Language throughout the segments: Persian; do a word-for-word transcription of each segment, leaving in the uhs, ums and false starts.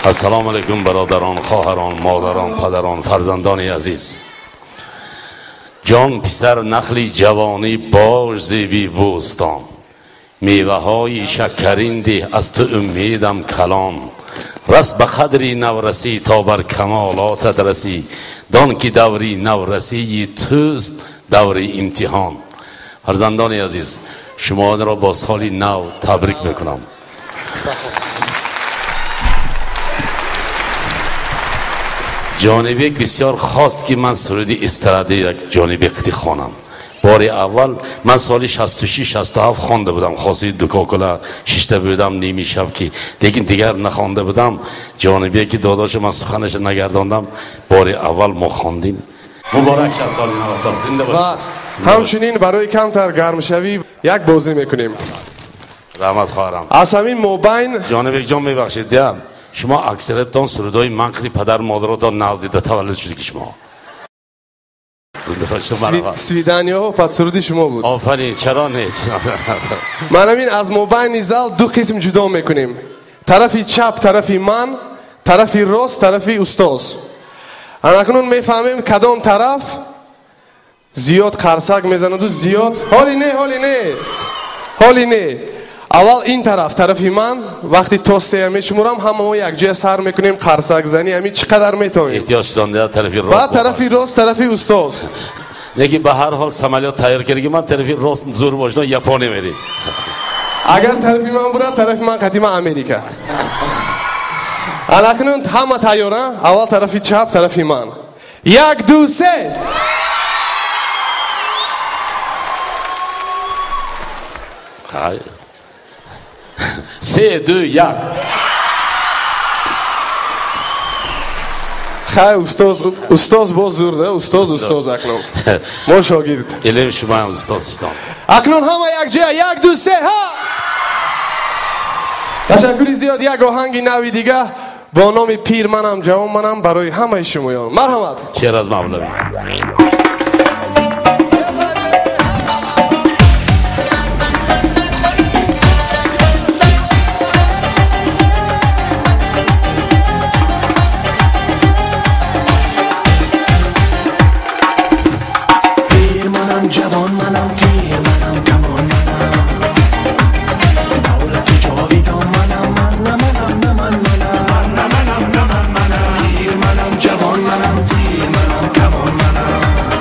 السلام علیکم برادران، خواهران، مادران، پدران، فرزندان عزیز. جان پسر نخلی جوانی باش زیبی بوستان، میوه های شکرین ده از تو امیدم کلان. رس به قدری نورسی تا بر کمالاتت رسی، دان که دوری نورسی توست دور امتحان. فرزندان عزیز، شما را با سال نو تبریک میکنم. جانبیک بسیار خواست که من سرودی استراده یک جانبیک خوانم. بار اول من سالی شصت و شش شصت و هفت خوانده بودم، خاصی دوکاکلا شیشته بودم نیمی شب که، لیکن دیگر نخوانده بودم. جانبیک داداش من سخنش نگرداندم، بار اول ما خواندیم. مبارک شد سال نو، زنده باش. همچنین برای کمتر گرم شوی یک بازی میکنیم. رحمت خواهرم. از همین موبین جانبیک جان میبخشید دیدم شما اکثرتان سرودای منقلی پدر مادراتان نازدیده تولد شده که شما سویدنیا و پد سرودی شما بود. آفرین. چرا نه؟ من همین از موبین زال دو قسم جدا میکنیم، طرفی چپ طرفی من، طرفی راست طرفی استاز. اکنون میفهمیم کدام طرف زیاد قرصک میزند و زیاد حالی نه حالی نه حالی نه. اول این طرف طرفی من، وقتی تو سه میشمورم همه ما یک جای سر میکنیم قرصک زنی. همین چقدر میتونیم احتیاج دانده طرفی راست، بعد طرفی راست طرفی استاز. لیکن به هر حال سمالیات تیار کردی من طرفی راست زور باشدن یپانی میری. اگر طرفی من برد طرفی من قدیم امریکا. اکنون همه تیاره. اول طرفی چپ طرفی من. یک دو سه. خیلی سه دو یک. خیلی استاز استاز باز زور ده. استاز استاز اکنون ما شاگرد. علم شما هم استاز استان. اکنون همه یک جای. یک دو سه ها. تشکری زیاد. یک آهنگی نوی دیگه با نام پیر منم جوان منم برای همه شمایان. مرحمت. شعر از مولوی. جوان منم پیر منم کمان منم دولت جاویدان منم من نه منم نه من منم من نه منم نه من منم پیر منم جوان منم پیر منم کمان منم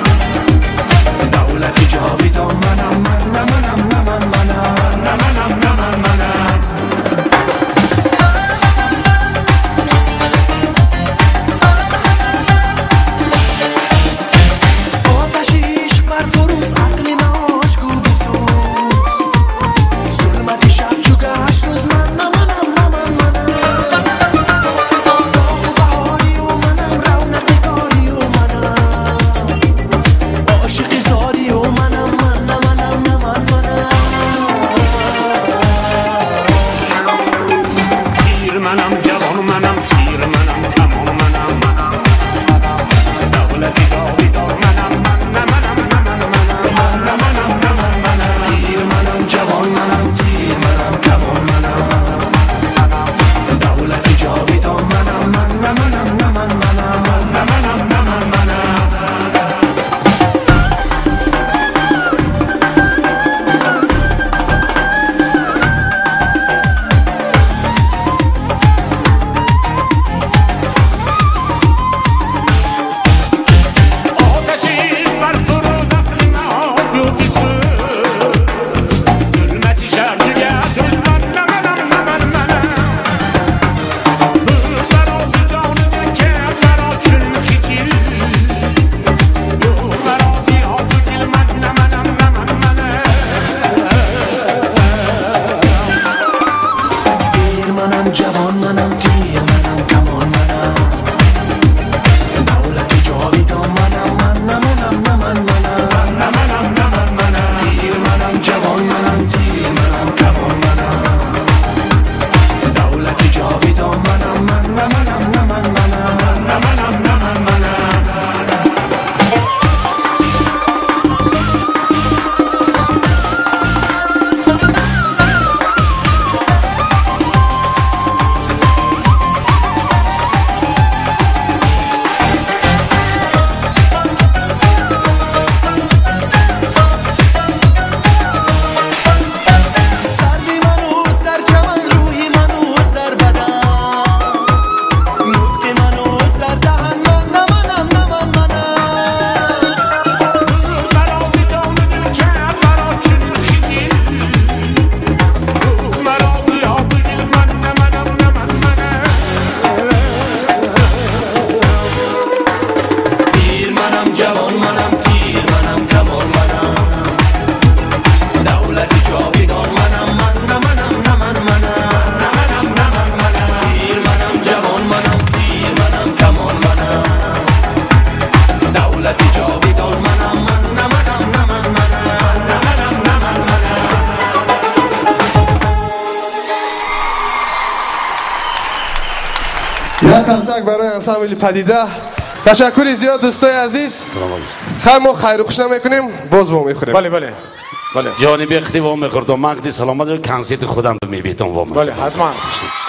یک قرصک برای انسامبل پدیده. تشکر زیاد دوستای عزیز. سلام علیکم. خیر ما خیر و خوش نمیکنیم باز وام میخوریم. بله بله بله جانبی اختی وام میخوردم مقدی سلامت رو کنسیت خودم میبیتم وام بله حتما